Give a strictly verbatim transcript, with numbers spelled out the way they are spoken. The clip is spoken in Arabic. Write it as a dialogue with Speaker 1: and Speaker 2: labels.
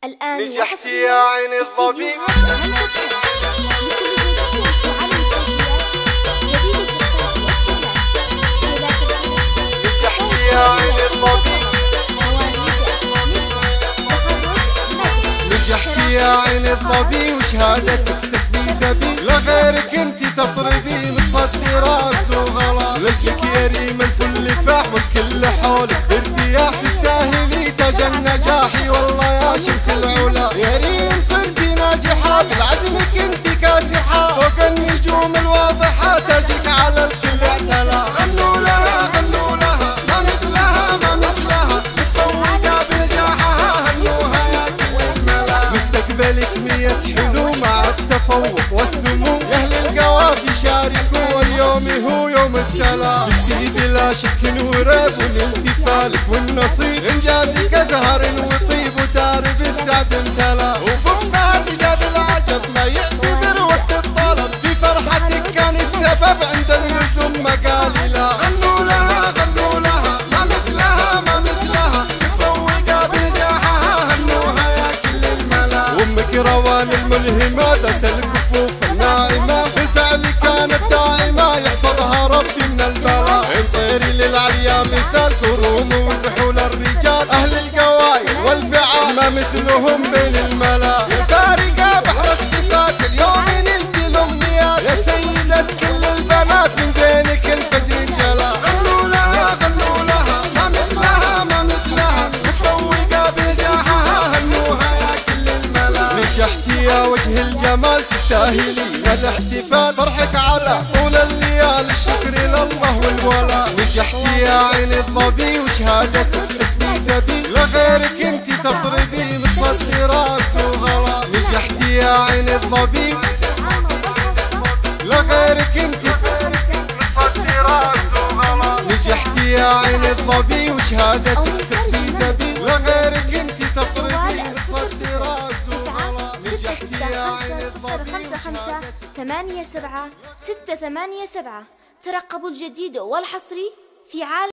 Speaker 1: الآن
Speaker 2: نجحتي يا عين الظبي. نجحتي يا عين الظبي. نجحتي يا عين الظبي وشهادتك تسبي سبي، لغيرك انت تطربي متصدرة وغلا، لجلك يا ريم الفل فاح والكل حولك بارتياح، تستاهلي تاج النجاح والله يا شمس العلا، يا ريم صرتي ناجحة بالعزمك انت كاسحة، فوق النجوم الواضحة تاجك على الكل اعتلى، غنوا لها غنوا لها ما مثلها ما مثلها، متفوقة بنجاحها هنوها يا كل الملا، مستقبلك مية حلو مع التفوق والسمو، يا اهل القوافي شاركوا اليوم هو يوم السلام، فزتي بلا شك وريب والامتثال والنصيب، انجازك ازهر وطيب ودارب السعد امتلا، وفوق فهد جاب العجب ما يعتذر وقت الطلب، في فرحتك كان السبب عند النجوم مقالي لا، غنوا لها غنوا لها ما مثلها ما مثلها، متفوقة بنجاحها هنوها يا كل الملا، وامك روان الملهمة ذات الكفوف الناعمة، بالفعل كانت داعمة يحفظها ربي من البلاء، انطيري للعليا مثال كروم وزحول الرجال، اهل القوايل والفعال ما مثلهم بين الملا، يا فارقة بحر الصفات اليوم نلت الامنيات، يا سيدة كل البنات من زينك الفجر جلا، غنوا لها غنوا لها ما مثلها ما مثلها، متفوقة بنجاحها هنوها يا كل الملا، نجحتي يا وجه الجمال تستاهلي الاحتفال، فرحك على طول الليالي الشكر لله والولاء، نجحتي يا عين الظبي وشهادتك تسبي سبي، لغيرك انت تطربي متصدرة وغلا، نجحتي يا عين الظبي لغيرك انت متصدرة وغلا، نجحتي يا عين الظبي وشهادتك تسبي سبي، لغيرك انت تطربي متصدرة وغلا، نجحتي يا عين الظبي
Speaker 1: خمسة خمسة ثمانية سبعة ستة ثمانية سبعة. ترقبوا الجديد والحصري في عالم